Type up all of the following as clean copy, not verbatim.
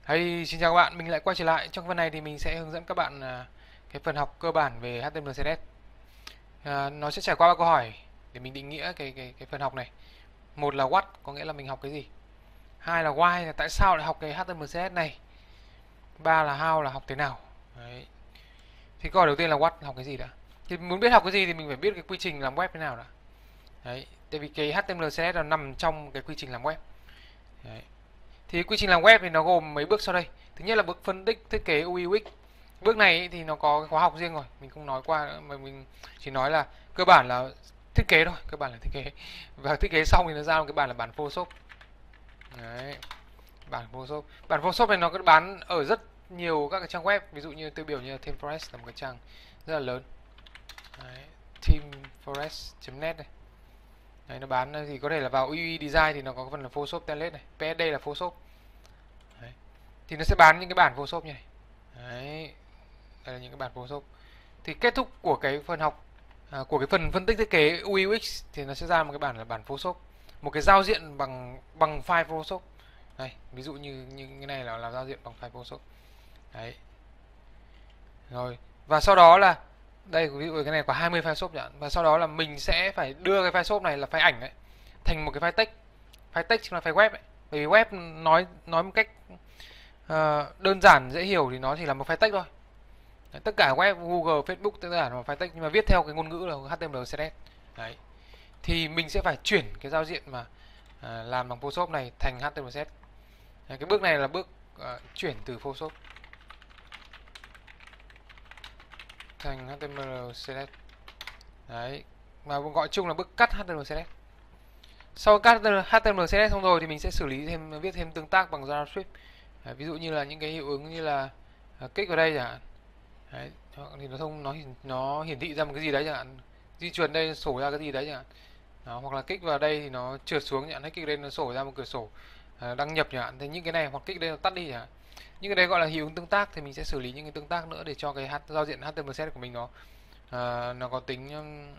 Hey, xin chào các bạn, mình lại quay trở lại. Trong phần này thì mình sẽ hướng dẫn các bạn cái phần học cơ bản về HTML CSS. Nó sẽ trải qua ba câu hỏi để mình định nghĩa cái phần học này. Một là what, có nghĩa là mình học cái gì. Hai là why, là tại sao lại học cái HTML CSS này. Ba là how, là học thế nào. Đấy. Thì câu hỏi đầu tiên là what, học cái gì đã. Thì muốn biết học cái gì thì mình phải biết cái quy trình làm web thế nào đã. Đấy, tại vì cái HTML CSS nó nằm trong cái quy trình làm web. Đấy. Thì quy trình làm web thì nó gồm mấy bước sau đây. Thứ nhất là bước phân tích thiết kế UI UX. Bước này thì nó có cái khóa học riêng rồi, mình không nói qua nữa, mà mình chỉ nói là cơ bản là thiết kế thôi, cơ bản là thiết kế. Và thiết kế xong thì nó ra một cái bản là bản Photoshop. Đấy, bản Photoshop. Bản Photoshop này nó có bán ở rất nhiều các cái trang web, ví dụ như tiêu biểu như là ThemeForest là một cái trang rất là lớn. Đấy, themeforest.net này. Đấy, nó bán thì có thể là vào UI Design thì nó có cái phần là Photoshop template này, PSD là Photoshop. Đấy. Thì nó sẽ bán những cái bản Photoshop như này. Đấy. Đây là những cái bản Photoshop. Thì kết thúc của cái phần học của cái phần phân tích thiết kế UI UX thì nó sẽ ra một cái bản là bản Photoshop, một cái giao diện bằng file Photoshop. Đây, ví dụ như cái này là giao diện bằng file Photoshop. Đấy. Rồi, và sau đó là đây, ví dụ cái này có 20 file Photoshop chẳng hạn, và sau đó là mình sẽ phải đưa cái file Photoshop này là file ảnh ấy thành một cái file text. File text chính là file web ấy. Bởi vì web nói một cách đơn giản dễ hiểu thì nó chỉ là một file text thôi. Đấy, tất cả web Google, Facebook tất cả là một file text, nhưng mà viết theo cái ngôn ngữ là HTML CSS. Đấy. Thì mình sẽ phải chuyển cái giao diện mà làm bằng Photoshop này thành HTML CSS. Đấy, cái bước này là bước chuyển từ Photoshop thành HTML CSS. Đấy, mà gọi chung là bước cắt HTML CSS. Sau cắt HTML CSS xong rồi thì mình sẽ xử lý thêm, viết thêm tương tác bằng JavaScript. Đấy, ví dụ như là những cái hiệu ứng như là kích vào đây chẳng hạn. Đấy, thì nó hiển thị ra một cái gì đấy chẳng hạn, di chuyển đây sổ ra cái gì đấy chẳng hạn. Đó, hoặc là kích vào đây thì nó trượt xuống chẳng hạn, hay kích đây nó sổ ra một cửa sổ đăng nhập chẳng hạn. Thì những cái này hoặc kích đây nó tắt đi chẳng hạn. Những cái đấy gọi là hiệu ứng tương tác, thì mình sẽ xử lý những cái tương tác nữa để cho cái giao diện HTML CSS của mình nó có tính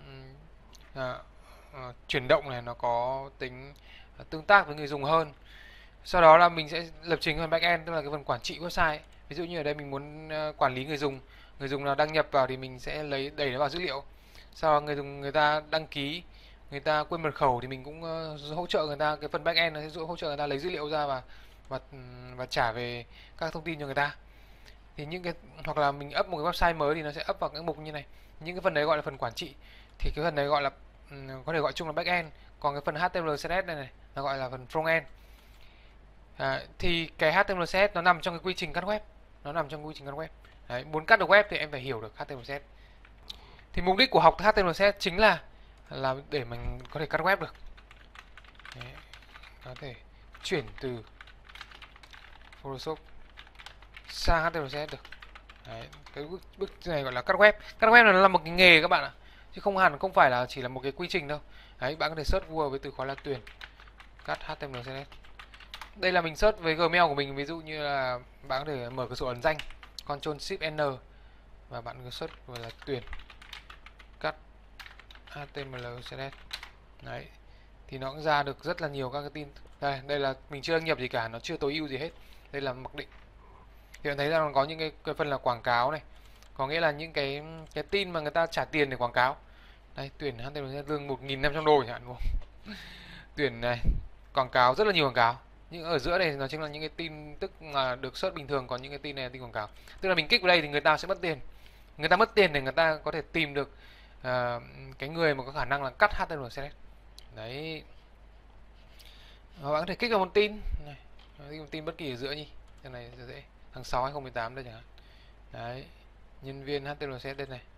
chuyển động này, nó có tính tương tác với người dùng hơn. Sau đó là mình sẽ lập trình phần backend, tức là cái phần quản trị website ấy. Ví dụ như ở đây mình muốn quản lý người dùng nào đăng nhập vào thì mình sẽ đẩy nó vào dữ liệu. Sau đó người ta đăng ký, người ta quên mật khẩu thì mình cũng hỗ trợ người ta, cái phần backend nó sẽ hỗ trợ người ta lấy dữ liệu ra và trả về các thông tin cho người ta. Thì những cái hoặc là mình up một cái website mới thì nó sẽ up vào cái mục như này. Những cái phần đấy gọi là phần quản trị. Thì cái phần đấy gọi là có thể gọi chung là backend, còn cái phần HTML CSS này nó gọi là phần frontend. Thì cái HTML CSS nó nằm trong cái quy trình cắt web, nó nằm trong quy trình cắt web. Đấy, muốn cắt được web thì em phải hiểu được HTML CSS. Thì mục đích của học HTML CSS chính là để mình có thể cắt web được. Đấy, có thể chuyển từ Photoshop sang HTML CSS được. Đấy, cái bước này gọi là cắt web. Cắt web này nó là một cái nghề các bạn ạ, chứ không phải là chỉ là một cái quy trình đâu. Đấy, bạn có thể search Google với từ khóa là tuyển cắt HTML CSS. Đây là mình search với Gmail của mình, ví dụ như là bạn có thể mở cửa sổ ẩn danh Ctrl Shift N và bạn cứ search gọi là tuyển cắt HTML CSS. Đấy, thì nó cũng ra được rất là nhiều các cái tin. Đây là mình chưa đăng nhập gì cả, nó chưa tối ưu gì hết. Đây là mặc định. Thì bạn thấy rằng có những cái phần là quảng cáo này, có nghĩa là những cái tin mà người ta trả tiền để quảng cáo. Đây, tuyển HTML lương 1.500 đô chẳng hạn, đúng không? Tuyển này, quảng cáo, rất là nhiều quảng cáo. Nhưng ở giữa này nó chính là những cái tin tức mà được search bình thường, còn những cái tin này là tin quảng cáo. Tức là mình kích vào đây thì người ta sẽ mất tiền. Người ta mất tiền để người ta có thể tìm được cái người mà có khả năng là cắt HTML CSS. Đấy. Và bạn có thể kích vào một tin này, một tin bất kỳ ở giữa nhỉ. Cái này dễ. Tháng 6 2018 đây chẳng hạn. Đấy. Nhân viên HTML CSS đây này.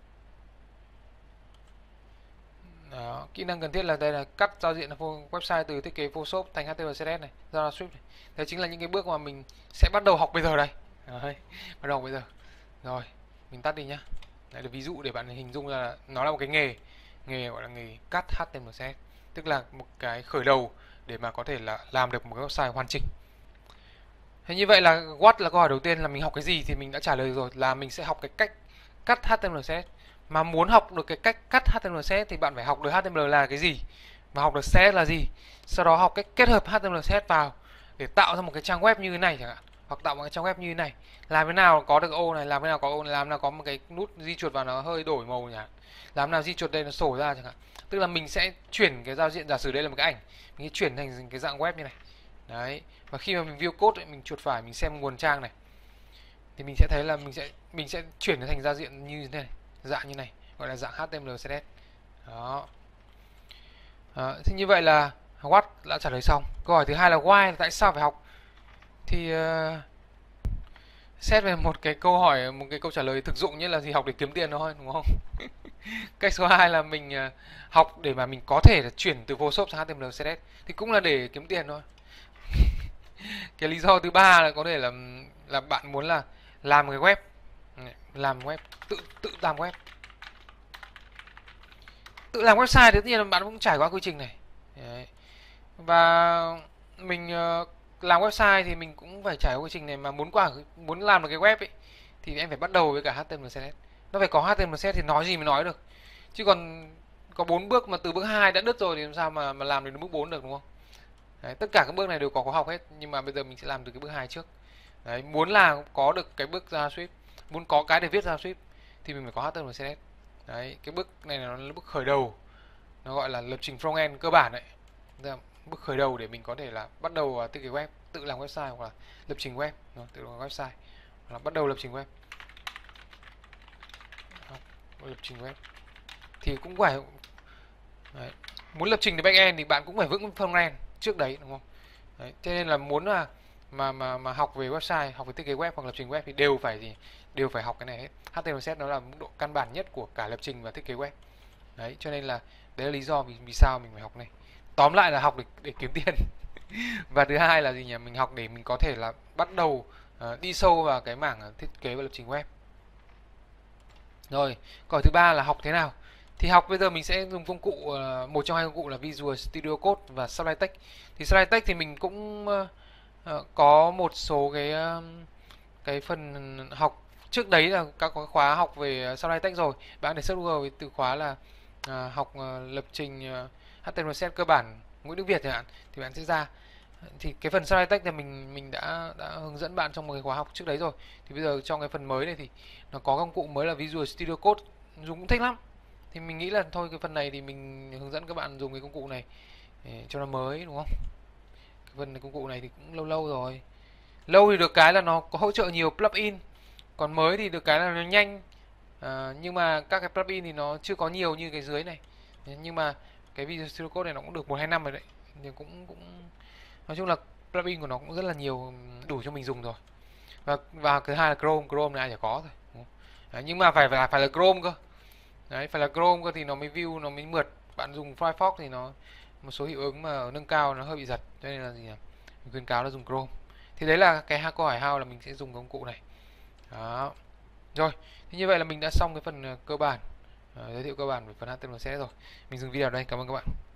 Đó, kỹ năng cần thiết là đây là cắt giao diện website từ thiết kế Photoshop thành HTML CSS này, JavaScript này. Đây chính là những cái bước mà mình sẽ bắt đầu học bây giờ đây. Đấy, bắt đầu bây giờ. Rồi, mình tắt đi nhá. Đây là ví dụ để bạn hình dung là nó là một cái nghề gọi là nghề cắt HTML CSS, tức là một cái khởi đầu để mà có thể là làm được một cái website hoàn chỉnh. Thế như vậy là what là câu hỏi đầu tiên, là mình học cái gì thì mình đã trả lời rồi, là mình sẽ học cái cách cắt HTML CSS. Mà muốn học được cái cách cắt HTML CSS thì bạn phải học được HTML là cái gì và học được CSS là gì. Sau đó học cách kết hợp HTML CSS vào để tạo ra một cái trang web như thế này chẳng hạn, hoặc tạo một cái trang web như thế này. Làm thế nào có được ô này, làm thế nào có ô này, làm thế nào có một cái nút di chuột vào nó hơi đổi màu nhỉ, làm thế nào di chuột đây nó sổ ra chẳng hạn. Tức là mình sẽ chuyển cái giao diện, giả sử đây là một cái ảnh, mình sẽ chuyển thành cái dạng web như này. Đấy, và khi mà mình view code ấy, mình chuột phải mình xem nguồn trang này, thì mình sẽ thấy là mình sẽ chuyển nó thành giao diện như thế này, dạng như này, gọi là dạng HTML CSS. Đó. Thế như vậy là what đã trả lời xong. Câu hỏi thứ hai là why, là tại sao phải học. Thì xét về một cái câu hỏi, một cái câu trả lời thực dụng như là gì, học để kiếm tiền thôi, đúng không? Cách số 2 là mình học để mà mình có thể là chuyển từ Photoshop sang HTML CSS, thì cũng là để kiếm tiền thôi. Cái lý do thứ ba là có thể là bạn muốn là làm cái web, làm web, tự làm web, tự làm website. Tất nhiên là bạn cũng trải qua quy trình này. Đấy. Và mình làm website thì mình cũng phải trải qua quy trình này, mà muốn làm được cái web ấy thì em phải bắt đầu với cả HTML CSS. Nó phải có HTML CSS thì nói gì mới nói được. Chứ còn có 4 bước mà từ bước 2 đã đứt rồi thì làm sao mà làm đến bước 4 được, đúng không? Đấy, tất cả các bước này đều có khóa học hết, nhưng mà bây giờ mình sẽ làm từ cái bước 2 trước. Đấy, muốn là có được cái bước JavaScript, muốn có cái để viết JavaScript thì mình phải có HTML CSS. Đấy, cái bước này là nó là bước khởi đầu, nó gọi là lập trình frontend cơ bản đấy. Bước khởi đầu để mình có thể là bắt đầu thiết kế web, tự làm website, hoặc là lập trình web, tự làm website, hoặc là bắt đầu lập trình web. Lập trình web thì cũng phải đấy. Muốn lập trình được backend thì bạn cũng phải vững frontend trước đấy, đúng không? Đấy, cho nên là muốn là mà học về website, học về thiết kế web hoặc lập trình web thì đều phải học cái này hết. HTML CSS nó là mức độ căn bản nhất của cả lập trình và thiết kế web. Đấy, cho nên là đấy là lý do vì sao mình phải học này. Tóm lại là học để kiếm tiền. Và thứ hai là gì nhỉ? Mình học để mình có thể là bắt đầu đi sâu vào cái mảng thiết kế và lập trình web. Rồi, câu hỏi thứ ba là học thế nào? Thì học bây giờ mình sẽ dùng công cụ, một trong hai công cụ là Visual Studio Code và Sublime Text. Thì Sublime Text thì mình cũng có một số cái phần học trước đấy, là các khóa học về Sublime Text rồi. Bạn để search Google với từ khóa là học lập trình HTML CSS cơ bản Nguyễn Đức Việt chẳng hạn, thì bạn sẽ ra. Thì cái phần Sublime Text thì mình đã hướng dẫn bạn trong một cái khóa học trước đấy rồi. Thì bây giờ trong cái phần mới này thì nó có công cụ mới là Visual Studio Code, dùng cũng thích lắm. Thì mình nghĩ là thôi cái phần này thì mình hướng dẫn các bạn dùng cái công cụ này cho nó mới, đúng không? Cái phần công cụ này thì cũng lâu lâu rồi. Lâu thì được cái là nó có hỗ trợ nhiều plugin, còn mới thì được cái là nó nhanh. Nhưng mà các cái plugin thì nó chưa có nhiều như cái dưới này. Nhưng mà cái Visual Studio Code này nó cũng được 1-2 năm rồi đấy. thì cũng cũng nói chung là plugin của nó cũng rất là nhiều, đủ cho mình dùng rồi. Và thứ hai là Chrome này ai chả có rồi. Đấy, nhưng mà phải là Chrome cơ. Đấy, phải là Chrome cơ thì nó mới view, nó mới mượt. Bạn dùng Firefox thì nó một số hiệu ứng mà nâng cao nó hơi bị giật, cho nên là gì nhỉ? Mình khuyên cáo là dùng Chrome. Thì đấy là cái câu hỏi how là mình sẽ dùng công cụ này. Đó. Rồi, thì như vậy là mình đã xong cái phần cơ bản, giới thiệu cơ bản về phần HTML CSS rồi. Mình dừng video ở đây. Cảm ơn các bạn.